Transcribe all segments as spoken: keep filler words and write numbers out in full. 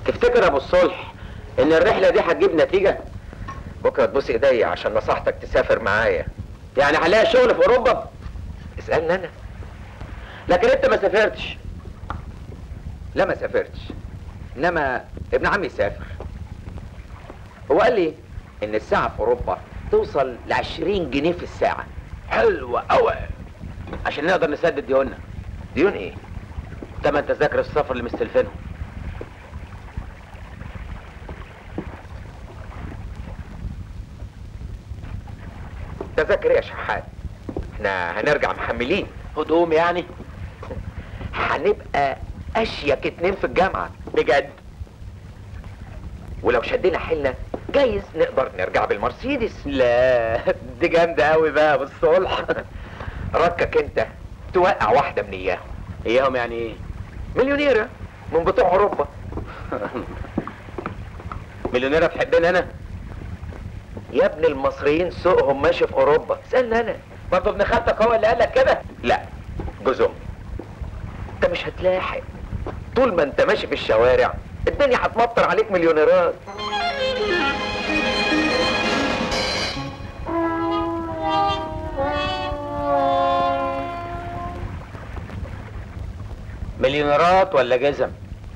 تفتكر يا ابو الصلح ان الرحله دي هتجيب نتيجه؟ بكره تبوس ايديا عشان نصحتك تسافر معايا. يعني هلاقي شغل في اوروبا؟ اسالني انا. لكن انت ما سافرتش. لا ما سافرتش، انما ابن عمي سافر. هو قال لي ان الساعه في اوروبا توصل ل عشرين جنيه في الساعه. حلوه قوي عشان نقدر نسدد ديوننا. ديون ايه؟ تمن تذاكر السفر اللي مستلفينهم. تذاكر ايه يا شحات؟ احنا هنرجع محملين هدوم يعني؟ هنبقى اشيك اتنين في الجامعه بجد؟ ولو شدينا حيلنا جايز نقدر نرجع بالمرسيدس. لا دي جامده قوي بقى بالصلح. ركك انت توقع واحده من اياهم. اياهم يعني ايه؟ مليونيره من بتوع اوروبا. مليونيره تحبني انا؟ يا ابن المصريين سوقهم ماشي في اوروبا. اسالني انا. برضه ابن خالتك هو اللي قالك كده؟ لا جوز امي. انت مش هتلاحق طول ما انت ماشي في الشوارع، الدنيا هتمطر عليك مليونيرات. مليونيرات ولا جزم؟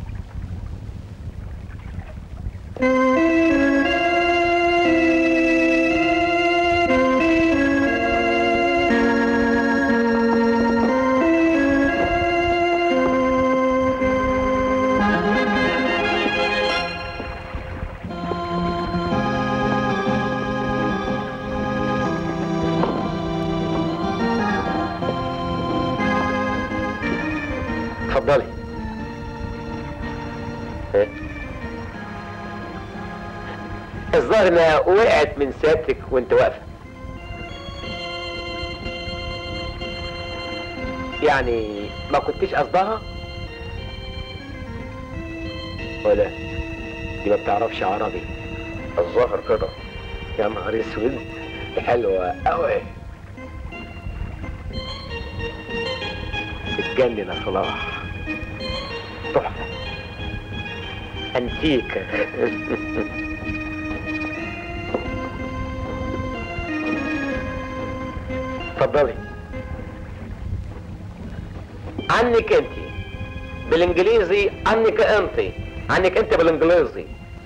اتفضلي. ايه؟ الظاهر انها وقعت من سيادتك وانت واقفه. يعني ما كنتيش قصدها؟ ولا دي ما بتعرفش عربي؟ الظاهر كده. يا نهار اسود، حلوه قوي. تتجنن يا صلاح. تحفه انتيكه. اتفضلي. عنك انت بالانجليزي، عنك انت، عنك انت بالانجليزي.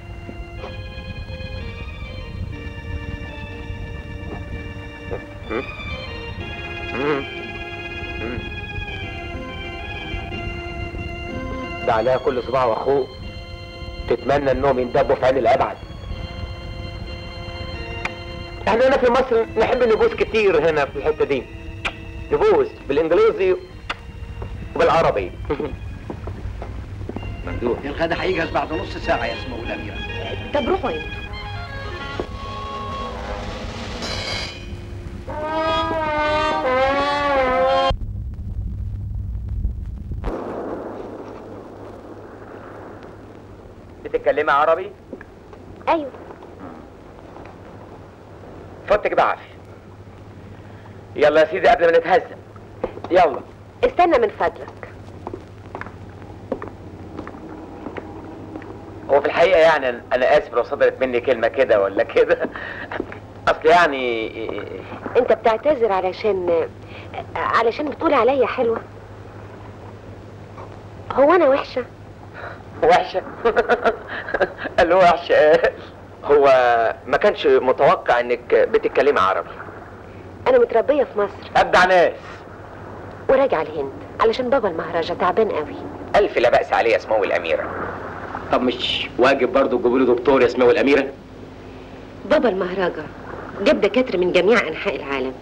ده عليها كل صباع واخوه تتمنى انهم يندبوا في عين الابعد. احنا هنا في مصر نحب نبوس كتير هنا في الحته دي، نبوس بالانجليزي وبالعربي. ممدوح الغدا هيجهز بعد نص ساعه يا اسمه الاميره. طب روحوا انتوا. بتتكلمي عربي؟ ايوه. فوتك بعافيه. يلا يا سيدي قبل ما نتهزم. يلا. استنى من فضلك. هو في الحقيقه يعني انا اسف لو صدرت مني كلمه كده ولا كده. اصل يعني انت بتعتذر علشان علشان بتقول عليا حلوه؟ هو انا وحشه؟ وحشه؟ قال له وحشه. هو ما كانش متوقع انك بتتكلمي عربي. انا متربيه في مصر. ابدع ناس. وراجعه الهند علشان بابا المهرجة تعبان قوي. الف لا باس عليه يا سمو الاميره. طب مش واجب برضه تجيبوا له دكتور يا سمو الاميره؟ بابا المهرجة جاب دكاتره من جميع انحاء العالم،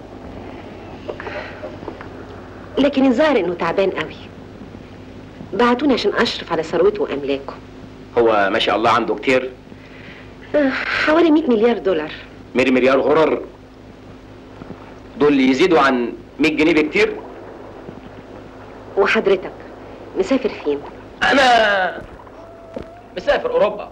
لكن الظاهر انه تعبان قوي. بعتوني عشان اشرف على ثروته واملاكه. هو ما شاء الله عنده كتير؟ حوالي مئة مليار دولار. مية مليار غرر؟ دول يزيدوا عن مئة جنيه بكتير. وحضرتك مسافر فين؟ انا مسافر اوروبا.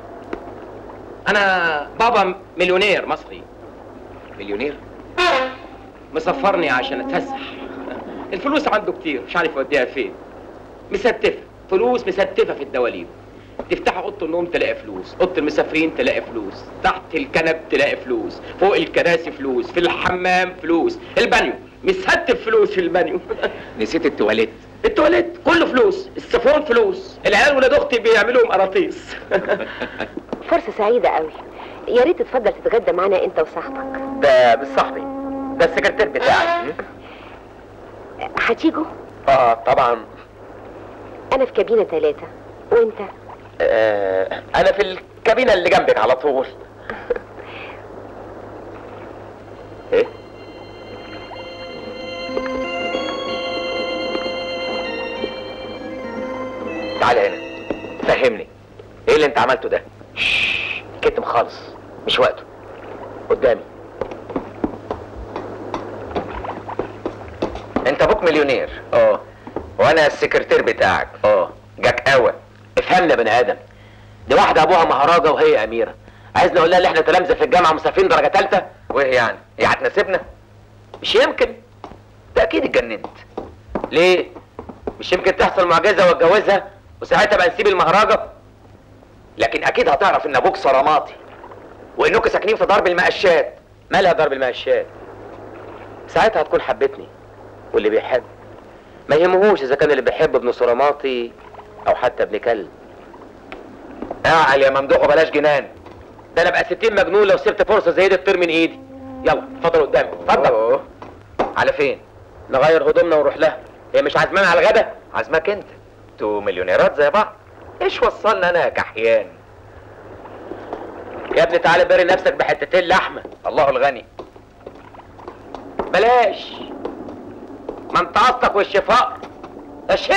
انا بابا مليونير مصري. مليونير؟ مسفرني عشان اتفسح. الفلوس عنده كتير مش عارف يوديها فين. مستفه، فلوس مستفه في الدواليب. تفتح اوضه النوم تلاقي فلوس، اوضه المسافرين تلاقي فلوس، تحت الكنب تلاقي فلوس، فوق الكراسي فلوس، في الحمام فلوس، البانيو مستف فلوس في البانيو. نسيت التواليت. التواليت كله فلوس، السفون فلوس، العيال ولاد اختي بيعملوا قراطيس. فرصة سعيدة قوي. يا ريت تتفضل تتغدى معانا انت وصاحبك. ده مش صاحبي، ده السكرتير بتاعي. هتيجوا؟ اه طبعا. انا في كابينة ثلاثة، وانت؟ آه انا في الكابينة اللي جنبك على طول. ايه؟ تعالى هنا فهمني ايه اللي انت عملته ده؟ شش كتم خالص، مش وقته. قدامي. انت ابوك مليونير. اه. وانا السكرتير بتاعك. اه. جاك قوي. افهمنا يا بني ادم، دي واحدة ابوها مهراجة وهي اميرة، عايزني اقول لها ان احنا تلامذة في الجامعة مسافرين درجة ثالثة؟ وايه يعني؟ هي هتناسبنا؟ مش يمكن. ده اكيد اتجننت. ليه؟ مش يمكن تحصل معجزة واتجوزها وساعتها بقى نسيب المهرجة؟ لكن اكيد هتعرف ان ابوك صراماطي وانكم ساكنين في ضرب المقشات. مالها ضرب المقشات؟ ساعتها هتكون حبتني، واللي بيحب ما يهمهوش اذا كان اللي بيحب ابن صراماطي او حتى ابن كلب. اعقل يا ممدوح وبلاش جنان. ده انا بقى ستين مجنون لو سبت فرصة زي دي تطير من ايدي. يلا اتفضل قدامي، اتفضل. أوه. على فين؟ نغير هدومنا ونروح لها. هي مش عازمانا على الغدا؟ عازمك انت. انتوا مليونيرات زي بعض. ايش وصلنا انا يا كحيان؟ يا ابني تعالى باري نفسك بحتتين لحمة. الله الغني. بلاش، ما انت قصدك وش فقر.